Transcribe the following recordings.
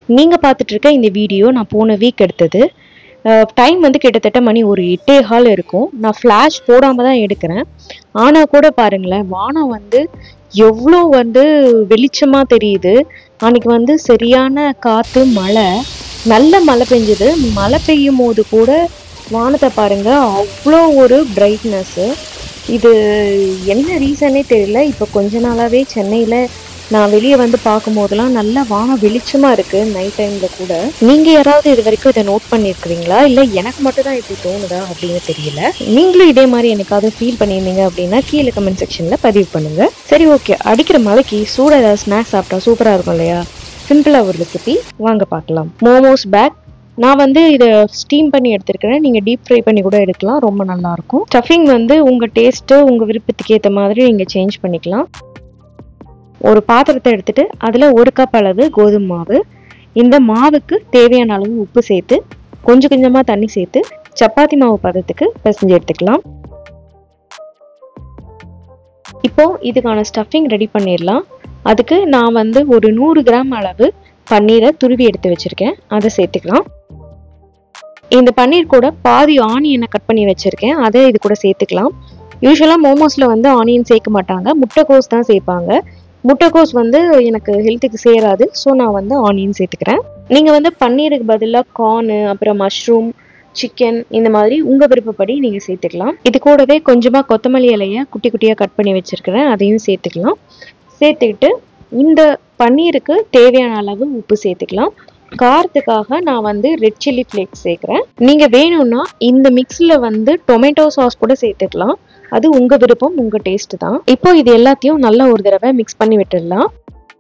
நீங்கள் பார்த்துட்டு இருக்க இந்த வீடியோ நான் போன வீக் எடுத்தது. டைம் வந்து கிட்டத்தட்ட மணி ஒரு 8:15 இருக்கும். நான் ஃப்ளாஷ் போடாமல் தான் எடுக்கிறேன். ஆனால் கூட பாருங்களேன், வானம் வந்து எவ்வளோ வந்து வெளிச்சமாக தெரியுது. அன்னைக்கு வந்து சரியான காற்று, மழை, நல்ல மழை பெஞ்சுது. மழை பெய்யும் போது கூட வானத்தை பாருங்க, அவ்வளோ ஒரு பிரைட்னஸ்ஸு. இது என்ன ரீசனே தெரியல. இப்போ கொஞ்ச நாளாகவே சென்னையில் நான் வெளியே வந்து பார்க்கும்போதெல்லாம் நல்லா வானம் வெளிச்சமாக இருக்குது நைட் டைமில் கூட. நீங்கள் யாராவது இது வரைக்கும் இதை நோட் பண்ணியிருக்கிறீங்களா, இல்லை எனக்கு மட்டும் தான் இப்படி தோணுதா அப்படின்னு தெரியல. நீங்களும் இதே மாதிரி எனக்காவது ஃபீல் பண்ணியிருந்தீங்க அப்படின்னா கீழே கமெண்ட் செக்ஷனில் பதிவு பண்ணுங்கள். சரி, ஓகே. அடிக்கிற மழைக்கு சூடாக ஏதாவது ஸ்நாக்ஸ் சாப்பிட்டா சூப்பராக இருக்கும் இல்லையா? சிம்பிளாக ஒரு ரெசிபி வாங்க பார்க்கலாம். மோமோஸ் பேக். நான் வந்து இதை ஸ்டீம் பண்ணி எடுத்துருக்கிறேன். நீங்கள் டீப் ஃப்ரை பண்ணி கூட எடுக்கலாம், ரொம்ப நல்லாயிருக்கும். ஸ்டஃபிங் வந்து உங்கள் டேஸ்ட்டு, உங்கள் விருப்பத்துக்கு ஏற்ற மாதிரி நீங்கள் சேஞ்ச் பண்ணிக்கலாம். ஒரு பாத்திரத்தை எடுத்துட்டு அதில் 1 கப் அளவு கோதுமை மாவு, இந்த மாவுக்கு தேவையான அளவு உப்பு சேர்த்து கொஞ்சம் கொஞ்சமாக தண்ணி சேர்த்து சப்பாத்தி மாவு பதத்துக்கு பிசைஞ்சு எடுத்துக்கலாம். இப்போ இதுக்கான ஸ்டஃபிங் ரெடி பண்ணிடலாம். அதுக்கு நான் வந்து ஒரு 100 கிராம் அளவு பன்னீரை துருவி எடுத்து வச்சிருக்கேன், அதை சேர்த்துக்கலாம். இந்த பன்னீர் கூட பாதி ஆனியனை கட் பண்ணி வச்சிருக்கேன், அதை இது கூட சேர்த்துக்கலாம். யூஸ்வலாக மோமோஸில் வந்து ஆனியன் சேர்க்க மாட்டாங்க, முட்டைக்கோஸ் தான் சேர்ப்பாங்க. முட்டைக்கோஸ் வந்து எனக்கு ஹெல்த்துக்கு சேராது, ஸோ நான் வந்து ஆனியன் சேர்த்துக்கிறேன். நீங்கள் வந்து பன்னீருக்கு பதிலாக கார்னு, அப்புறம் மஷ்ரூம், சிக்கன், இந்த மாதிரி உங்கள் விருப்பப்படி நீங்கள் சேர்த்துக்கலாம். இது கூடவே கொஞ்சமாக கொத்தமல்லி இலையை குட்டி குட்டியாக கட் பண்ணி வச்சுருக்கிறேன், அதையும் சேர்த்துக்கலாம். சேர்த்துக்கிட்டு இந்த பன்னீருக்கு தேவையான அளவு உப்பு சேர்த்துக்கலாம். காரத்துக்காக நான் வந்து ரெட் சில்லி ஃப்ளேக்ஸ் சேர்க்குறேன். நீங்கள் வேணும்னா இந்த மிக்ஸில் வந்து டொமேட்டோ சாஸ் கூட சேர்த்துக்கலாம், அது உங்கள் விருப்பம், உங்கள் டேஸ்ட் தான். இப்போ இது எல்லாத்தையும் நல்லா ஒரு தடவை மிக்ஸ் பண்ணி விட்டுடலாம்.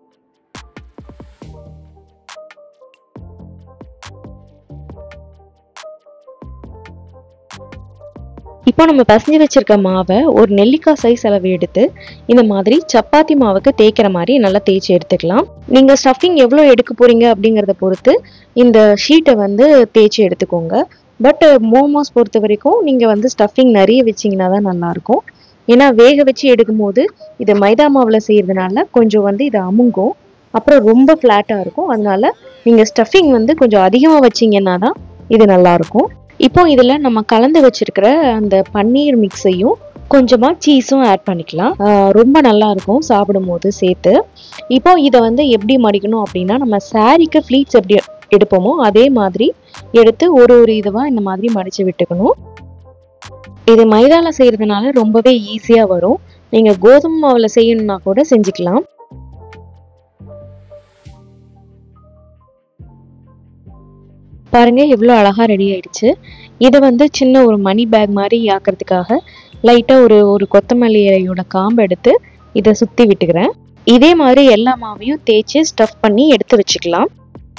இப்போ நம்ம பசஞ்சு வச்சிருக்க மாவை ஒரு நெல்லிக்காய் சைஸ் அளவு எடுத்து இந்த மாதிரி சப்பாத்தி மாவுக்கு தேய்க்கிற மாதிரி நல்லா தேய்ச்சி எடுத்துக்கலாம். நீங்கள் ஸ்டஃபிங் எவ்வளோ எடுக்க போறீங்க அப்படிங்கிறத பொறுத்து இந்த ஷீட்டை வந்து தேய்ச்சி எடுத்துக்கோங்க. பட் மோமோஸ் பொறுத்த வரைக்கும் நீங்கள் வந்து ஸ்டஃபிங் நிறைய வச்சிங்கன்னா தான் நல்லாயிருக்கும். ஏன்னா வேக வச்சு எடுக்கும் போது இது மைதா மாவில் செய்கிறதுனால கொஞ்சம் வந்து இது அமுங்கும், அப்புறம் ரொம்ப ஃப்ளாட்டாக இருக்கும். அதனால நீங்கள் ஸ்டஃபிங் வந்து கொஞ்சம் அதிகமாக வச்சிங்கன்னா தான் இது நல்லாயிருக்கும். இப்போ இதில் நம்ம கலந்து வச்சிருக்கிற அந்த பன்னீர் மிக்ஸையும் கொஞ்சமாக சீஸும் ஆட் பண்ணிக்கலாம், ரொம்ப நல்லாயிருக்கும் சாப்பிடும் போது சேர்த்து. இப்போ இதை வந்து எப்படி மடிக்கணும் அப்படின்னா, நம்ம சாரீக்கு ஃப்ளீட்ஸ் எப்படி எடுப்போமோ அதே மாதிரி எடுத்து ஒரு இதுவாக இந்த மாதிரி மடித்து விட்டுக்கணும். இது மைதாவில் செய்கிறதுனால ரொம்பவே ஈஸியாக வரும். நீங்கள் கோதுமை மாவில் செய்யணும்னா கூட செஞ்சுக்கலாம். பாருங்க எவ்வளோ அழகாக ரெடி ஆயிடுச்சு. இதை வந்து சின்ன ஒரு மணி பேக் மாதிரி ஆக்கிறதுக்காக லைட்டாக ஒரு கொத்தமல்லி இலையோட காம்பு எடுத்து இதை சுற்றி விட்டுக்கிறேன். இதே மாதிரி எல்லா மாவையும் தேய்ச்சி ஸ்டஃப் பண்ணி எடுத்து வச்சுக்கலாம்.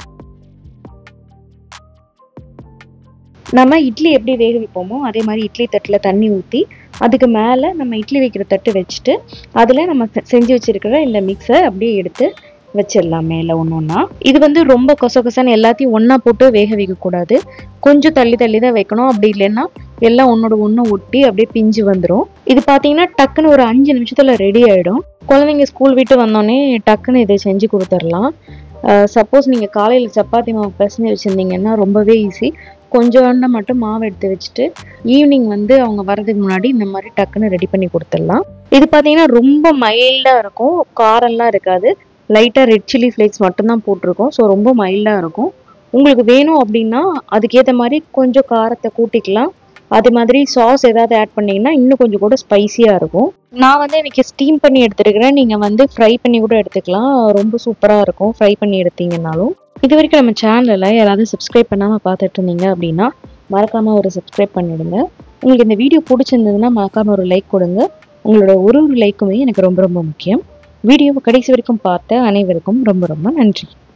நம்ம இட்லி எப்படி வேக வைப்போமோ அதே மாதிரி இட்லி தட்டில் தண்ணி ஊற்றி அதுக்கு மேலே நம்ம இட்லி வைக்கிற தட்டு வச்சுட்டு அதில் நம்ம செஞ்சு வச்சுருக்கிற இந்த மிக்ஸை அப்படியே எடுத்து வச்சிடலாம் மேலே ஒன்று ஒன்றா. இது வந்து ரொம்ப கொசன்னு எல்லாத்தையும் ஒன்றா போட்டு வேக வைக்கக்கூடாது, கொஞ்சம் தள்ளி தள்ளி தான் வைக்கணும். அப்படி இல்லைன்னா எல்லாம் ஒன்றோட ஒன்று ஒட்டி அப்படியே பிஞ்சு வந்துடும். இது பார்த்தீங்கன்னா டக்குன்னு ஒரு 5 நிமிஷத்தில் ரெடி ஆகிடும். குழந்தைங்க ஸ்கூல் விட்டு வந்தோடனே டக்குன்னு இதை செஞ்சு கொடுத்துடலாம். சப்போஸ் நீங்கள் காலையில் சப்பாத்தி மாவு பிசைஞ்சு வச்சுருந்தீங்கன்னா ரொம்பவே ஈஸி. கொஞ்சோண்ட மட்டும் மாவு எடுத்து வச்சுட்டு ஈவினிங் வந்து அவங்க வர்றதுக்கு முன்னாடி இந்த மாதிரி டக்குன்னு ரெடி பண்ணி கொடுத்துடலாம். இது பார்த்தீங்கன்னா ரொம்ப மைல்டாக இருக்கும், காரம்லாம் இருக்காது. லைட்டாக ரெட் சில்லி ஃப்ளேக்ஸ் மட்டும்தான் போட்டிருக்கோம், ஸோ ரொம்ப மைல்டாக இருக்கும். உங்களுக்கு வேணும் அப்படின்னா அதுக்கேற்ற மாதிரி கொஞ்சம் காரத்தை கூட்டிக்கலாம். அது மாதிரி சாஸ் ஏதாவது ஆட் பண்ணிங்கன்னா இன்னும் கொஞ்சம் கூட ஸ்பைசியாக இருக்கும். நான் வந்து இன்னைக்கு ஸ்டீம் பண்ணி எடுத்துருக்கிறேன், நீங்கள் வந்து ஃப்ரை பண்ணி கூட எடுத்துக்கலாம், ரொம்ப சூப்பராக இருக்கும் ஃப்ரை பண்ணி எடுத்தீங்கன்னாலும். இது வரைக்கும் நம்ம சேனலில் யாராவது சப்ஸ்கிரைப் பண்ணாமல் பார்த்துட்டு இருந்தீங்க அப்படின்னா மறக்காமல் ஒரு சப்ஸ்கிரைப் பண்ணிவிடுங்க. உங்களுக்கு இந்த வீடியோ பிடிச்சிருந்ததுன்னா மறக்காமல் ஒரு லைக் கொடுங்க. உங்களோட ஒரு லைக்குமே எனக்கு ரொம்ப ரொம்ப முக்கியம். வீடியோவை கடைசி வரைக்கும் பார்த்த அனைவருக்கும் ரொம்ப ரொம்ப நன்றி.